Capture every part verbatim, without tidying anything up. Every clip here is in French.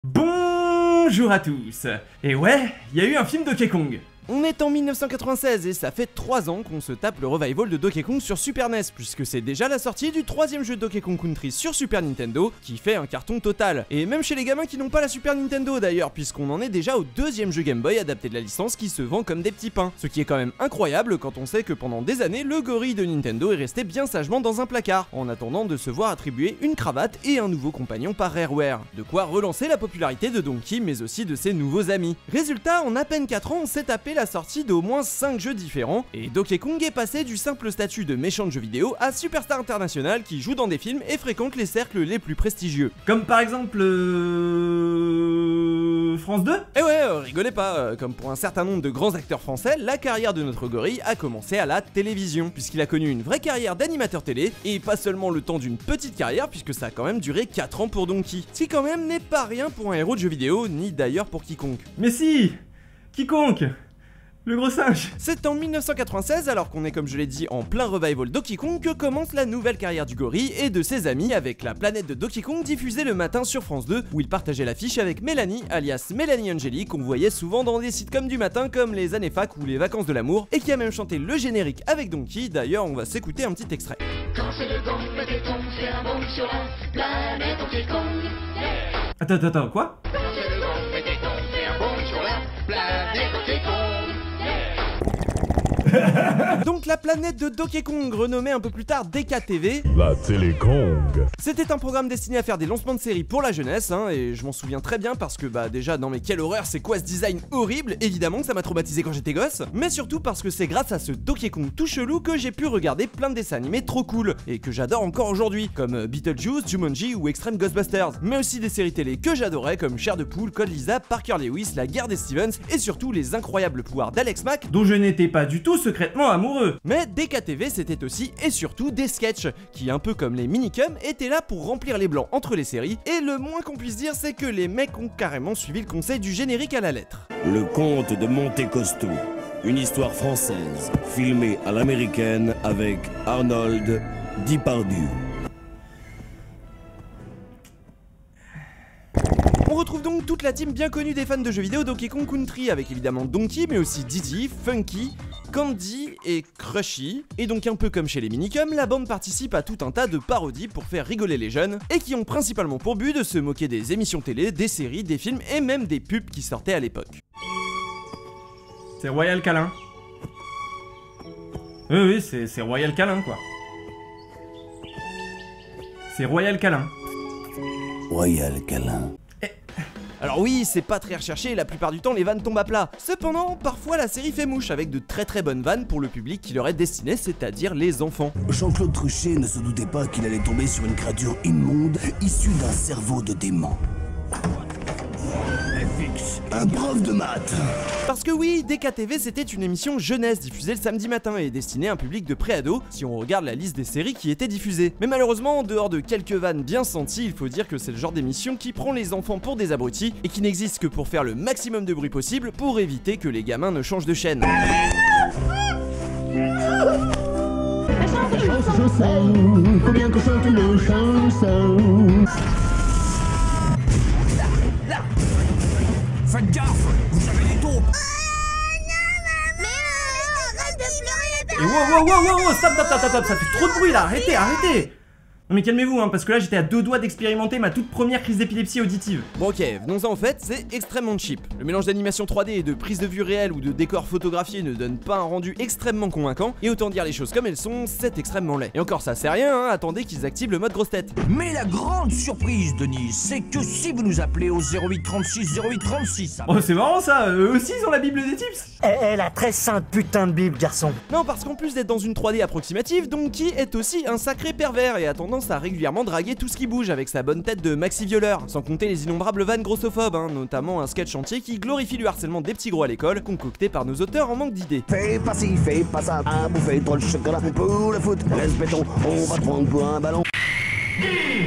Bonjour à tous. Et ouais, il y a eu un film Donkey Kong. On est en mille neuf cent quatre-vingt-seize et ça fait trois ans qu'on se tape le revival de Donkey Kong sur Super N E S, puisque c'est déjà la sortie du troisième jeu de Donkey Kong Country sur Super Nintendo, qui fait un carton total. Et même chez les gamins qui n'ont pas la Super Nintendo d'ailleurs, puisqu'on en est déjà au deuxième jeu Game Boy adapté de la licence qui se vend comme des petits pains. Ce qui est quand même incroyable quand on sait que pendant des années, le gorille de Nintendo est resté bien sagement dans un placard, en attendant de se voir attribuer une cravate et un nouveau compagnon par Rareware. De quoi relancer la popularité de Donkey, mais aussi de ses nouveaux amis. Résultat, en à peine quatre ans, on s'est tapé la sortie d'au moins cinq jeux différents, et Donkey Kong est passé du simple statut de méchant de jeu vidéo à superstar international qui joue dans des films et fréquente les cercles les plus prestigieux. Comme par exemple... Euh... France deux. Et ouais, euh, rigolez pas, euh, comme pour un certain nombre de grands acteurs français, la carrière de notre gorille a commencé à la télévision, puisqu'il a connu une vraie carrière d'animateur télé, et pas seulement le temps d'une petite carrière, puisque ça a quand même duré quatre ans pour Donkey. Ce qui quand même n'est pas rien pour un héros de jeu vidéo, ni d'ailleurs pour quiconque. Mais si, quiconque. Le gros singe. C'est en mille neuf cent quatre-vingt-seize, alors qu'on est comme je l'ai dit en plein revival Donkey Kong, que commence la nouvelle carrière du gorille et de ses amis avec la planète de Donkey Kong diffusée le matin sur France deux, où il partageait l'affiche avec Mélanie, alias Mélanie Angeli, qu'on voyait souvent dans des sitcoms du matin comme les années fac ou les vacances de l'amour, et qui a même chanté le générique avec Donkey. D'ailleurs, on va s'écouter un petit extrait. Quand c'est le gong, Donkey Kong fait un bond sur la planète Donkey Kong. Yeah. Attends, attends, attends, quoi? Quand c'est le gong, Donkey Kong fait un bond sur la planète Donkey Kong. Donc la planète de Donkey Kong, renommée un peu plus tard D K T V, la Télé Kong. C'était un programme destiné à faire des lancements de séries pour la jeunesse, hein, et je m'en souviens très bien parce que bah déjà, non mais quelle horreur, c'est quoi ce design horrible? Évidemment que ça m'a traumatisé quand j'étais gosse, mais surtout parce que c'est grâce à ce Donkey Kong tout chelou que j'ai pu regarder plein de dessins animés trop cool, et que j'adore encore aujourd'hui, comme Beetlejuice, Jumanji ou Extreme Ghostbusters, mais aussi des séries télé que j'adorais comme Chair de Poule, Code Lisa, Parker Lewis, La Guerre des Stevens, et surtout les incroyables pouvoirs d'Alex Mack, dont je n'étais pas du tout secrètement amoureux. Mais D K T V c'était aussi et surtout des sketchs, qui un peu comme les minicums étaient là pour remplir les blancs entre les séries, et le moins qu'on puisse dire c'est que les mecs ont carrément suivi le conseil du générique à la lettre. Le Comte de Monte Costo, une histoire française, filmée à l'américaine avec Arnold Depardieu. On retrouve donc toute la team bien connue des fans de jeux vidéo Donkey Kong Country, avec évidemment Donkey, mais aussi Diddy, Funky, Candy et Crushy. Et donc un peu comme chez les minicums, la bande participe à tout un tas de parodies pour faire rigoler les jeunes, et qui ont principalement pour but de se moquer des émissions télé, des séries, des films et même des pubs qui sortaient à l'époque. C'est Royal Câlin. Oui, oui, c'est Royal Câlin, quoi. C'est Royal Câlin. Royal Câlin. Alors oui, c'est pas très recherché et la plupart du temps les vannes tombent à plat. Cependant, parfois la série fait mouche avec de très très bonnes vannes pour le public qui leur est destiné, c'est-à-dire les enfants. Jean-Claude Truchet ne se doutait pas qu'il allait tomber sur une créature immonde issue d'un cerveau de dément. Un prof de maths. Parce que oui, D K T V c'était une émission jeunesse diffusée le samedi matin et destinée à un public de pré-ado si on regarde la liste des séries qui étaient diffusées. Mais malheureusement, en dehors de quelques vannes bien senties, il faut dire que c'est le genre d'émission qui prend les enfants pour des abrutis et qui n'existe que pour faire le maximum de bruit possible pour éviter que les gamins ne changent de chaîne. Combien qu'on chante nos chansons. Faites gaffe, vous avez des taupes. Et wow, wow, wow, wow, wow, stop, stop, stop, stop, ça fait trop de bruit là, arrêtez, arrêtez. Non mais calmez-vous, hein, parce que là j'étais à deux doigts d'expérimenter ma toute première crise d'épilepsie auditive. Bon ok, venons-en en fait, c'est extrêmement cheap. Le mélange d'animation trois D et de prise de vue réelle ou de décors photographiés ne donne pas un rendu extrêmement convaincant, et autant dire les choses comme elles sont, c'est extrêmement laid. Et encore ça c'est rien, hein, attendez qu'ils activent le mode grosse tête. Mais la grande surprise, Denis, c'est que si vous nous appelez au zéro huit trente-six zéro huit trente-six... Oh c'est marrant ça, eux aussi ils ont la bible des tips. Elle a très sainte putain de bible, garçon. Non, parce qu'en plus d'être dans une trois D approximative, Donkey est aussi un sacré pervers et a tendance à régulièrement draguer tout ce qui bouge avec sa bonne tête de maxi violeur, sans compter les innombrables vannes grossophobes, hein, notamment un sketch entier qui glorifie le harcèlement des petits gros à l'école, concocté par nos auteurs en manque d'idées. Fais pas ci, fais pas ça, à bouffer trop le chocolat pour le foot, laisse béton, on va te prendre pour un ballon.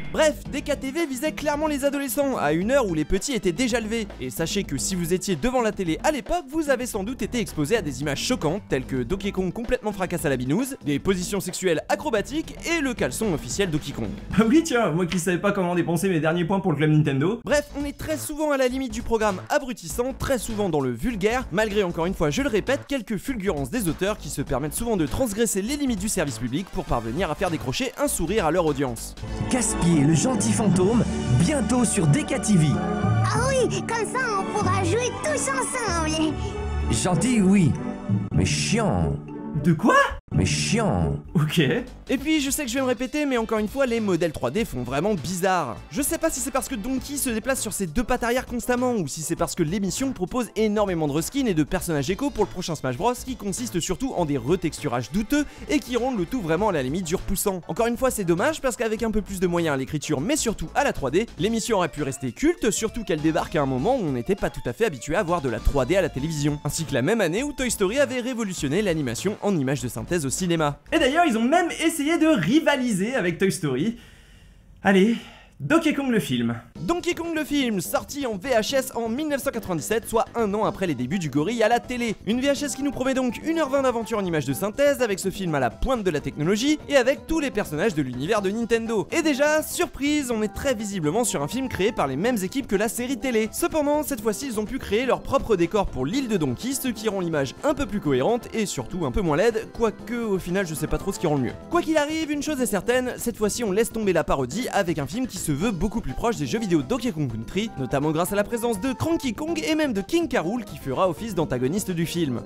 Bref, D K T V visait clairement les adolescents, à une heure où les petits étaient déjà levés. Et sachez que si vous étiez devant la télé à l'époque, vous avez sans doute été exposé à des images choquantes, telles que Donkey Kong complètement fracasse à la binouse, des positions sexuelles acrobatiques et le caleçon officiel Donkey Kong. Ah oui tiens, moi qui savais pas comment dépenser mes derniers points pour le club Nintendo. Bref, on est très souvent à la limite du programme abrutissant, très souvent dans le vulgaire, malgré encore une fois, je le répète, quelques fulgurances des auteurs qui se permettent souvent de transgresser les limites du service public pour parvenir à faire décrocher un sourire à leur audience. Casse-Pied, le gentil fantôme, bientôt sur D K T V. Ah oui, comme ça on pourra jouer tous ensemble. Gentil, oui, mais chiant. De quoi? Mais chiant. Ok. Et puis je sais que je vais me répéter, mais encore une fois les modèles trois D font vraiment bizarre. Je sais pas si c'est parce que Donkey se déplace sur ses deux pattes arrière constamment, ou si c'est parce que l'émission propose énormément de reskins et de personnages éco pour le prochain Smash Bros, qui consiste surtout en des retexturages douteux et qui rendent le tout vraiment à la limite du repoussant. Encore une fois c'est dommage parce qu'avec un peu plus de moyens à l'écriture mais surtout à la trois D, l'émission aurait pu rester culte, surtout qu'elle débarque à un moment où on n'était pas tout à fait habitué à voir de la trois D à la télévision. Ainsi que la même année où Toy Story avait révolutionné l'animation en images de synthèse au cinéma. Et d'ailleurs ils ont même essayé de rivaliser avec Toy Story. Allez, Donkey Kong le film. Donkey Kong le film, sorti en V H S en mille neuf cent quatre-vingt-dix-sept, soit un an après les débuts du gorille à la télé. Une V H S qui nous promet donc une heure vingt d'aventure en images de synthèse, avec ce film à la pointe de la technologie, et avec tous les personnages de l'univers de Nintendo. Et déjà, surprise, on est très visiblement sur un film créé par les mêmes équipes que la série télé. Cependant, cette fois-ci, ils ont pu créer leur propre décor pour l'île de Donkey, ce qui rend l'image un peu plus cohérente, et surtout un peu moins laide, quoique au final je sais pas trop ce qui rend le mieux. Quoi qu'il arrive, une chose est certaine, cette fois-ci on laisse tomber la parodie avec un film qui se veut beaucoup plus proche des jeux vidéo Donkey Kong Country, notamment grâce à la présence de Cranky Kong et même de King K. Rool qui fera office d'antagoniste du film.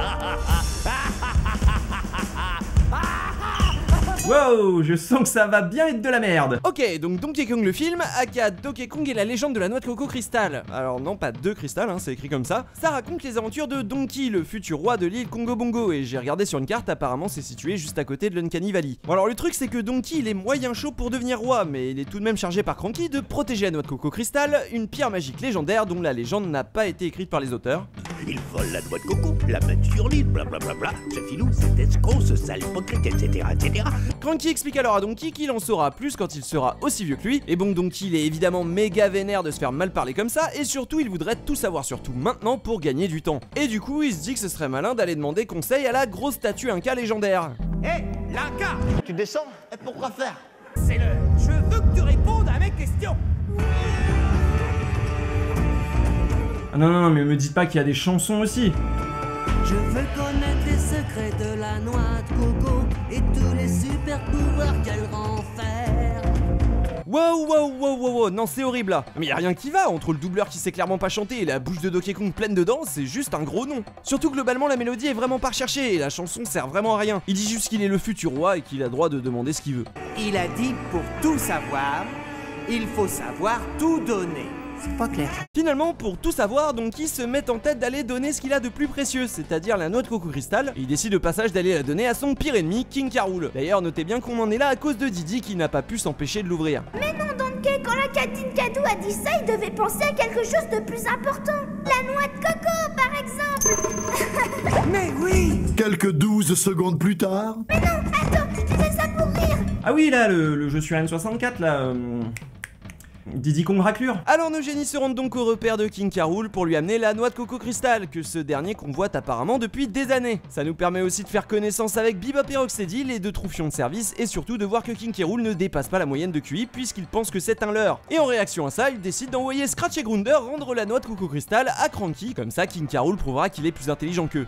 Wow, je sens que ça va bien être de la merde. Ok, donc Donkey Kong le film, aka Donkey Kong et la légende de la noix de coco cristal. Alors non, pas deux cristal, hein, c'est écrit comme ça. Ça raconte les aventures de Donkey, le futur roi de l'île Congo Bongo, et j'ai regardé sur une carte, apparemment c'est situé juste à côté de l'Uncanny Valley. Bon alors le truc c'est que Donkey il est moyen chaud pour devenir roi, mais il est tout de même chargé par Cranky de protéger la noix de coco cristal, une pierre magique légendaire dont la légende n'a pas été écrite par les auteurs. Il vole la noix de coco, la met sur l'île, blablabla, ce filou, cet escroc, ce sale hypocrite, et cetera, et cetera. Cranky explique alors à Donkey qu'il en saura plus quand il sera aussi vieux que lui, et bon Donkey il est évidemment méga vénère de se faire mal parler comme ça, et surtout il voudrait tout savoir sur tout maintenant pour gagner du temps. Et du coup il se dit que ce serait malin d'aller demander conseil à la grosse statue Inca légendaire. Hé, hey, l'Inca! Tu descends? Et pourquoi faire? C'est le... Je veux que tu répondes à mes questions! Ah non non non mais me dites pas qu'il y a des chansons aussi. Je veux connaître les secrets de la noix de coco et tous les super pouvoirs qu'elle renferme. Wow wow wow wow wow, non c'est horrible là. Mais y a rien qui va, entre le doubleur qui sait clairement pas chanter et la bouche de Donkey Kong pleine de dents, c'est juste un gros nom. Surtout globalement la mélodie est vraiment pas recherchée et la chanson sert vraiment à rien. Il dit juste qu'il est le futur roi et qu'il a droit de demander ce qu'il veut. Il a dit pour tout savoir, il faut savoir tout donner. C'est pas clair. Finalement, pour tout savoir, Donkey se met en tête d'aller donner ce qu'il a de plus précieux, c'est-à-dire la noix de coco cristal, et il décide au passage d'aller la donner à son pire ennemi, King K. Rool. D'ailleurs, notez bien qu'on en est là à cause de Didi qui n'a pas pu s'empêcher de l'ouvrir. Mais non, Donkey, quand la Catine Cadou a dit ça, il devait penser à quelque chose de plus important. La noix de coco, par exemple. Mais oui. Quelques douze secondes plus tard. Mais non, attends, je faisais ça pour rire. Ah oui, là, le, le je suis N soixante-quatre, là... Euh... Diddy Kong raclure. Alors nos génies se rendent donc au repère de King K. Rool pour lui amener la noix de coco cristal, que ce dernier convoite apparemment depuis des années. Ça nous permet aussi de faire connaissance avec Bebop et Rocksteady, les deux troufions de service, et surtout de voir que King K. Rool ne dépasse pas la moyenne de Q I puisqu'il pense que c'est un leurre. Et en réaction à ça, il décide d'envoyer Scratch et Grounder rendre la noix de coco cristal à Cranky, comme ça King K. Rool prouvera qu'il est plus intelligent qu'eux.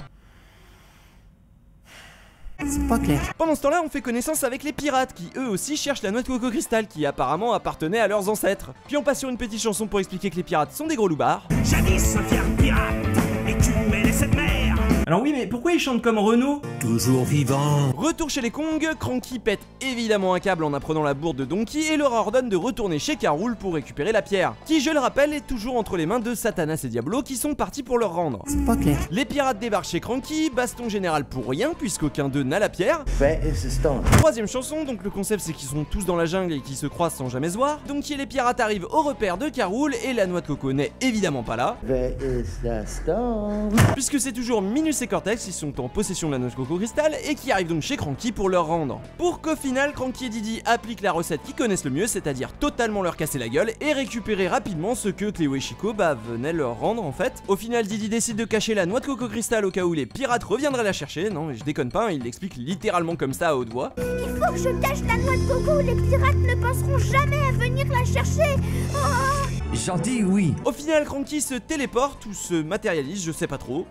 C'est pas clair. Pendant ce temps-là, on fait connaissance avec les pirates qui eux aussi cherchent la noix de coco cristal qui apparemment appartenait à leurs ancêtres. Puis on passe sur une petite chanson pour expliquer que les pirates sont des gros loupards. Jadis un fier pirate, et tu mêlais cette mer. Alors oui, mais pourquoi ils chantent comme Renaud? Toujours vivant. Retour chez les Kong, Cranky pète évidemment un câble en apprenant la bourde de Donkey et leur ordonne de retourner chez K. Rool pour récupérer la pierre, qui je le rappelle est toujours entre les mains de Satanas et Diablo qui sont partis pour leur rendre. C'est pas clair. Les pirates débarquent chez Cranky, baston général pour rien puisqu'aucun d'eux n'a la pierre. Fait insistant. Troisième chanson, donc le concept c'est qu'ils sont tous dans la jungle et qu'ils se croisent sans jamais se voir. Donkey et les pirates arrivent au repère de K. Rool et la noix de coco n'est évidemment pas là. Fait insistant. Puisque c'est toujours minuscule Russe et Cortex qui sont en possession de la noix de coco cristal et qui arrivent donc chez Cranky pour leur rendre. Pour qu'au final, Cranky et Didi appliquent la recette qu'ils connaissent le mieux, c'est-à-dire totalement leur casser la gueule et récupérer rapidement ce que Cléo et Chico bah, venaient leur rendre en fait. Au final, Didi décide de cacher la noix de coco cristal au cas où les pirates reviendraient la chercher. Non, mais je déconne pas, il l'explique littéralement comme ça à haute voix. Il faut que je cache la noix de coco, les pirates ne penseront jamais à venir la chercher. Oh. Gentil, oui. Au final, Cranky se téléporte ou se matérialise, je sais pas trop.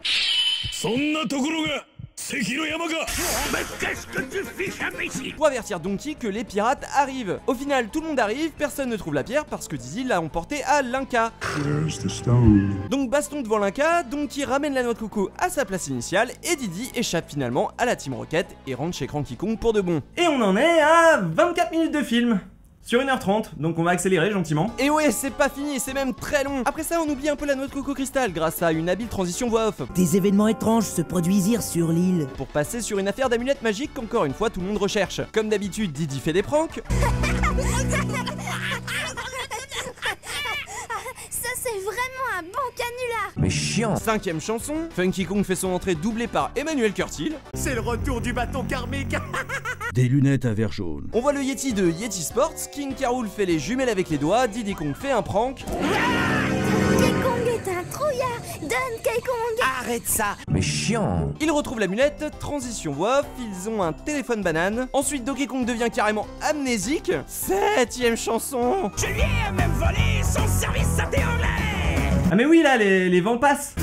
Mais qu'est-ce que tu fiches, imbécile? Pour avertir Donkey que les pirates arrivent. Au final, tout le monde arrive, personne ne trouve la pierre parce que Didi l'a emporté à l'Inca. Donc baston devant l'Inca, Donkey ramène la noix de coco à sa place initiale et Didi échappe finalement à la Team Rocket et rentre chez Cranky Kong pour de bon. Et on en est à vingt-quatre minutes de film sur une heure trente, donc on va accélérer gentiment. Et ouais, c'est pas fini, c'est même très long. Après ça, on oublie un peu la noix de coco cristal grâce à une habile transition voix off. Des événements étranges se produisirent sur l'île. Pour passer sur une affaire d'amulette magique qu'encore une fois tout le monde recherche. Comme d'habitude, Didi fait des pranks. Ça c'est vraiment un bon canular. Mais chiant. Cinquième chanson, Funky Kong fait son entrée doublée par Emmanuel Curtil. C'est le retour du bâton karmique. Des lunettes à verre jaune. On voit le Yeti de Yeti Sports, King Carol fait les jumelles avec les doigts, Diddy Kong fait un prank. Donkey Kong est un trouillard. Donkey Kong. Arrête ça. Mais chiant. Ils retrouvent l'amulette, transition voix off, ils ont un téléphone banane. Ensuite, Donkey Kong devient carrément amnésique. Septième chanson. Je lui ai même volé son service santé anglais. Ah mais oui là, les, les vents passent.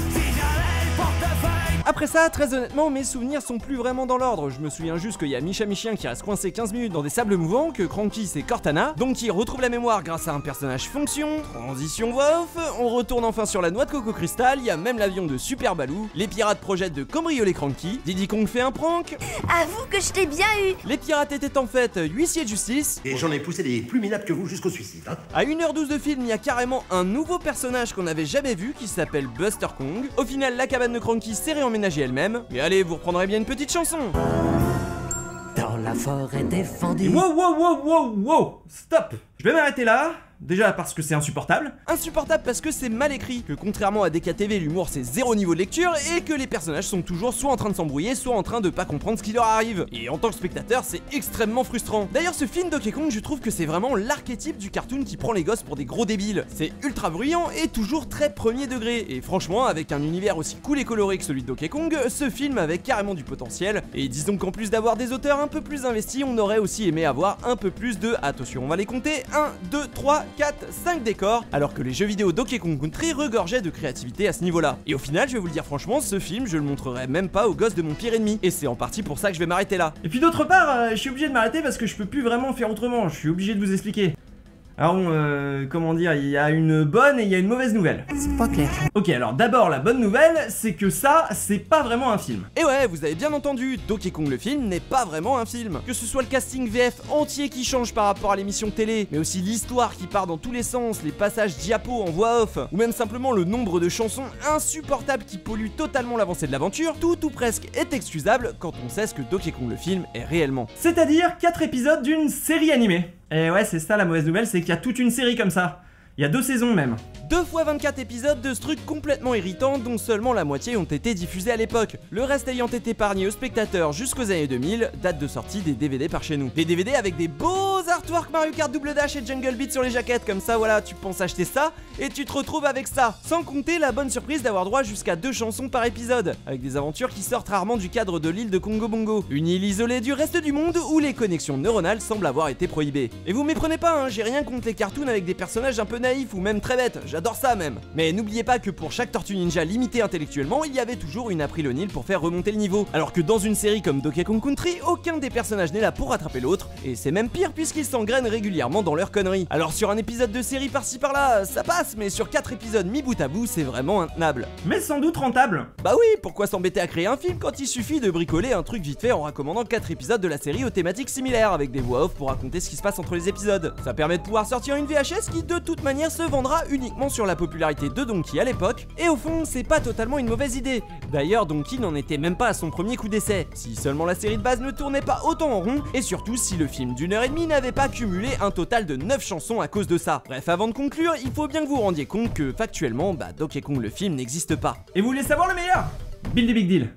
Après ça, très honnêtement, mes souvenirs sont plus vraiment dans l'ordre. Je me souviens juste qu'il y a Micha Michien qui reste coincé quinze minutes dans des sables mouvants, que Cranky c'est Cortana, donc il retrouve la mémoire grâce à un personnage fonction, transition voix off, on retourne enfin sur la noix de coco cristal, il y a même l'avion de Super Baloo, les pirates projettent de cambrioler Cranky, Diddy Kong fait un prank. Avoue que je t'ai bien eu. Les pirates étaient en fait huissiers de justice. Et j'en ai poussé des plus minables que vous jusqu'au suicide, hein. À une heure douze de film, il y a carrément un nouveau personnage qu'on n'avait jamais vu qui s'appelle Buster Kong. Au final, la cabane de Cranky s'est réemménagée elle-même. Et allez, vous reprendrez bien une petite chanson. Dans la forêt défendue. Wow, wow, wow, wow, wow. Stop. Je vais m'arrêter là. Déjà parce que c'est insupportable. Insupportable parce que c'est mal écrit, que contrairement à D K T V, l'humour c'est zéro niveau de lecture et que les personnages sont toujours soit en train de s'embrouiller, soit en train de pas comprendre ce qui leur arrive. Et en tant que spectateur, c'est extrêmement frustrant. D'ailleurs, ce film Donkey Kong, je trouve que c'est vraiment l'archétype du cartoon qui prend les gosses pour des gros débiles. C'est ultra bruyant et toujours très premier degré. Et franchement, avec un univers aussi cool et coloré que celui de Donkey Kong, ce film avait carrément du potentiel. Et disons qu'en plus d'avoir des auteurs un peu plus investis, on aurait aussi aimé avoir un peu plus de, attention, on va les compter, un, deux, trois, quatre, cinq décors, alors que les jeux vidéo Donkey Kong Country regorgeaient de créativité à ce niveau-là. Et au final, je vais vous le dire franchement, ce film, je le montrerai même pas aux gosses de mon pire ennemi. Et c'est en partie pour ça que je vais m'arrêter là. Et puis d'autre part, euh, je suis obligé de m'arrêter parce que je peux plus vraiment faire autrement, je suis obligé de vous expliquer. Alors bon, euh, comment dire, il y a une bonne et il y a une mauvaise nouvelle. C'est pas clair. Ok, alors d'abord la bonne nouvelle, c'est que ça, c'est pas vraiment un film. Et ouais, vous avez bien entendu, Donkey Kong le film n'est pas vraiment un film. Que ce soit le casting V F entier qui change par rapport à l'émission télé, mais aussi l'histoire qui part dans tous les sens, les passages diapos en voix off, ou même simplement le nombre de chansons insupportables qui polluent totalement l'avancée de l'aventure, tout ou presque est excusable quand on sait ce que Donkey Kong le film est réellement. C'est-à-dire quatre épisodes d'une série animée. Et ouais, c'est ça la mauvaise nouvelle, c'est qu'il y a toute une série comme ça. Il y a deux saisons même. deux fois vingt-quatre épisodes de ce truc complètement irritant dont seulement la moitié ont été diffusés à l'époque, le reste ayant été épargné aux spectateurs jusqu'aux années deux mille, date de sortie des D V D par chez nous. Des D V D avec des beaux artworks Mario Kart Double Dash et Jungle Beat sur les jaquettes, comme ça voilà, tu penses acheter ça et tu te retrouves avec ça. Sans compter la bonne surprise d'avoir droit jusqu'à deux chansons par épisode, avec des aventures qui sortent rarement du cadre de l'île de Congo Bongo, une île isolée du reste du monde où les connexions neuronales semblent avoir été prohibées. Et vous méprenez pas, hein, j'ai rien contre les cartoons avec des personnages un peu naïfs ou même très bêtes, j'adore ça même. Mais n'oubliez pas que pour chaque Tortue Ninja limité intellectuellement, il y avait toujours une April O'Neil pour faire remonter le niveau. Alors que dans une série comme Donkey Kong Country, aucun des personnages n'est là pour rattraper l'autre, et c'est même pire puisqu'ils s'engrainent régulièrement dans leurs conneries. Alors sur un épisode de série par-ci par-là, ça passe, mais sur quatre épisodes mis bout à bout, c'est vraiment intenable. Mais sans doute rentable. Bah oui, pourquoi s'embêter à créer un film quand il suffit de bricoler un truc vite fait en recommandant quatre épisodes de la série aux thématiques similaires, avec des voix off pour raconter ce qui se passe entre les épisodes. Ça permet de pouvoir sortir une V H S qui de toute manière se vendra uniquement sur la popularité de Donkey à l'époque, et au fond c'est pas totalement une mauvaise idée. D'ailleurs Donkey n'en était même pas à son premier coup d'essai, si seulement la série de base ne tournait pas autant en rond, et surtout si le film d'une heure et demie n'avait pas cumulé un total de neuf chansons à cause de ça. Bref, avant de conclure, il faut bien que vous vous rendiez compte que factuellement, bah Donkey Kong le film n'existe pas. Et vous voulez savoir le meilleur? Build the Big Deal.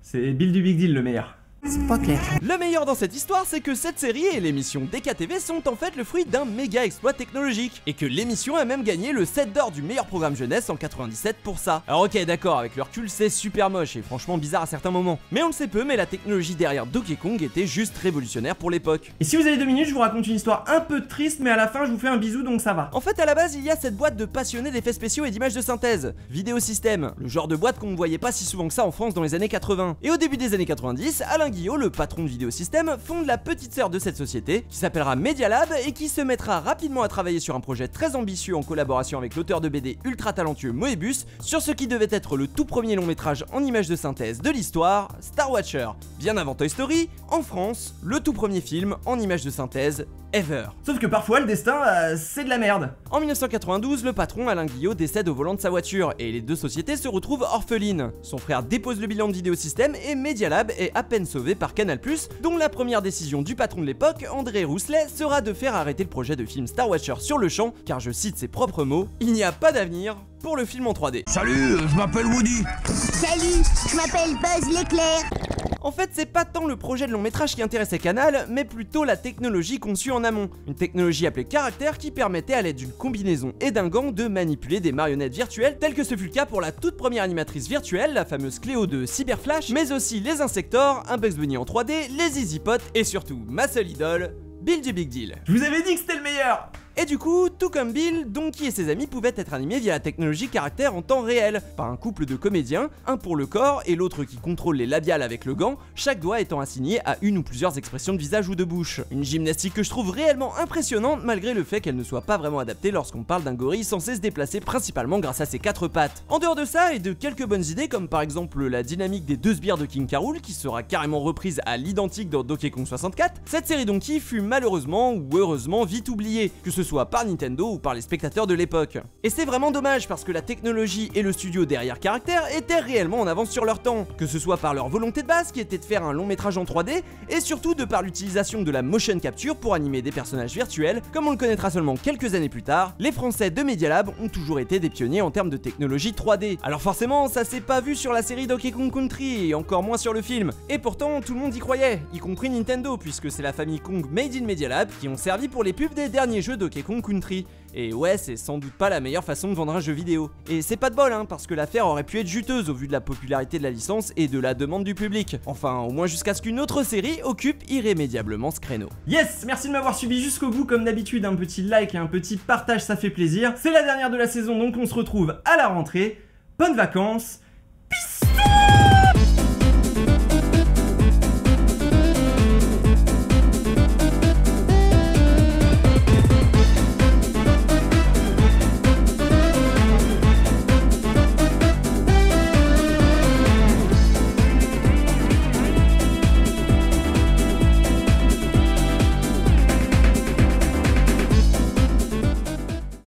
C'est Bill du Big Deal le meilleur. C'est pas clair. Le meilleur dans cette histoire, c'est que cette série et l'émission D K T V sont en fait le fruit d'un méga exploit technologique, et que l'émission a même gagné le sept d'or du meilleur programme jeunesse en quatre-vingt-dix-sept pour ça. Alors ok, d'accord, avec le recul c'est super moche et franchement bizarre à certains moments, mais on le sait peu, mais la technologie derrière Donkey Kong était juste révolutionnaire pour l'époque. Et si vous avez deux minutes, je vous raconte une histoire un peu triste, mais à la fin je vous fais un bisou donc ça va. En fait, à la base, il y a cette boîte de passionnés d'effets spéciaux et d'images de synthèse, Video System, le genre de boîte qu'on ne voyait pas si souvent que ça en France dans les années quatre-vingts. Et au début des années quatre-vingt-dix, Alain Guillot, le patron de Video System, fonde la petite sœur de cette société, qui s'appellera Media Lab et qui se mettra rapidement à travailler sur un projet très ambitieux en collaboration avec l'auteur de B D ultra talentueux Moebius, sur ce qui devait être le tout premier long métrage en images de synthèse de l'histoire, Star Watcher. Bien avant Toy Story, en France, le tout premier film en images de synthèse ever. Sauf que parfois le destin, euh, c'est de la merde. En mille neuf cent quatre-vingt-douze, le patron Alain Guillot décède au volant de sa voiture et les deux sociétés se retrouvent orphelines. Son frère dépose le bilan de Video System et Media Lab est à peine sauvé par Canal plus, dont la première décision du patron de l'époque, André Rousselet, sera de faire arrêter le projet de film Star Watcher sur le champ, car je cite ses propres mots, il n'y a pas d'avenir pour le film en trois D. Salut, je m'appelle Woody. Salut, je m'appelle Buzz l'éclair. En fait, c'est pas tant le projet de long métrage qui intéressait Canal, mais plutôt la technologie conçue en amont. Une technologie appelée Caractère qui permettait à l'aide d'une combinaison et d'un gant de manipuler des marionnettes virtuelles, tel que ce fut le cas pour la toute première animatrice virtuelle, la fameuse Cléo de Cyberflash, mais aussi les Insectors, un Bugs Bunny en trois D, les Easypot et surtout ma seule idole, Bill du Big Deal. Je vous avais dit que c'était le meilleur. Et du coup, tout comme Bill, Donkey et ses amis pouvaient être animés via la technologie Caractère en temps réel, par un couple de comédiens, un pour le corps et l'autre qui contrôle les labiales avec le gant, chaque doigt étant assigné à une ou plusieurs expressions de visage ou de bouche. Une gymnastique que je trouve réellement impressionnante malgré le fait qu'elle ne soit pas vraiment adaptée lorsqu'on parle d'un gorille censé se déplacer principalement grâce à ses quatre pattes. En dehors de ça et de quelques bonnes idées comme par exemple la dynamique des deux sbires de King K. Rool qui sera carrément reprise à l'identique dans Donkey Kong soixante-quatre, cette série Donkey fut malheureusement ou heureusement vite oubliée, que ce soit par Nintendo ou par les spectateurs de l'époque. Et c'est vraiment dommage parce que la technologie et le studio derrière Caractère étaient réellement en avance sur leur temps, que ce soit par leur volonté de base qui était de faire un long métrage en trois D et surtout de par l'utilisation de la motion capture pour animer des personnages virtuels, comme on le connaîtra seulement quelques années plus tard, les Français de Media Lab ont toujours été des pionniers en termes de technologie trois D. Alors forcément, ça s'est pas vu sur la série Donkey Kong Country et encore moins sur le film, et pourtant tout le monde y croyait, y compris Nintendo puisque c'est la famille Kong Made in Media Lab qui ont servi pour les pubs des derniers jeux Donkey Kong Country. Et ouais, c'est sans doute pas la meilleure façon de vendre un jeu vidéo. Et c'est pas de bol hein, parce que l'affaire aurait pu être juteuse au vu de la popularité de la licence et de la demande du public. Enfin, au moins jusqu'à ce qu'une autre série occupe irrémédiablement ce créneau. Yes, merci de m'avoir suivi jusqu'au bout. Comme d'habitude, un petit like et un petit partage, ça fait plaisir. C'est la dernière de la saison, donc on se retrouve à la rentrée. Bonnes vacances